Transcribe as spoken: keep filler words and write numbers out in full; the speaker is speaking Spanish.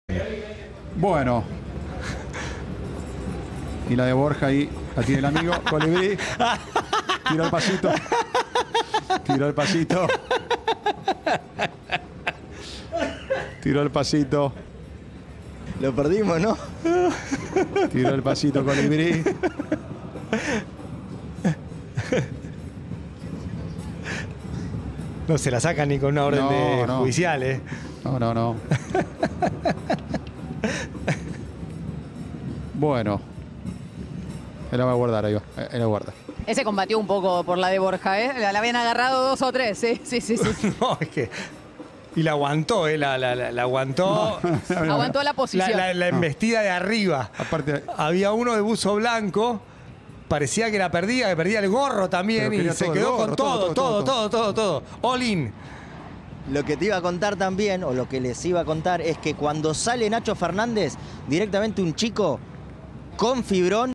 Bueno. Y la de Borja ahí, la tiene el amigo. Colibrí. Tiró el pasito. Tiró el pasito. Tiró el pasito. Lo perdimos, ¿no? Tiró el pasito Colibrí. No se la sacan ni con una orden No, de no. judicial, ¿eh? No, no, no. Bueno. Él la va a guardar, ahí va. Él la guarda. Ese combatió un poco por la de Borja, ¿eh? La, la habían agarrado dos o tres, sí, sí, sí. sí. No, es que... Y la aguantó, ¿eh? La, la, la, la aguantó. No, no, Aguantó la posición. La, la, la embestida de arriba. Aparte, Había uno de buzo blanco. Parecía que la perdía, que perdía el gorro también. Pero Y quería se todo el quedó gorro, con todo, todo, todo, todo, todo, todo, todo. All in. Lo que te iba a contar también, o lo que les iba a contar, es que cuando sale Nacho Fernández, directamente un chico con fibrón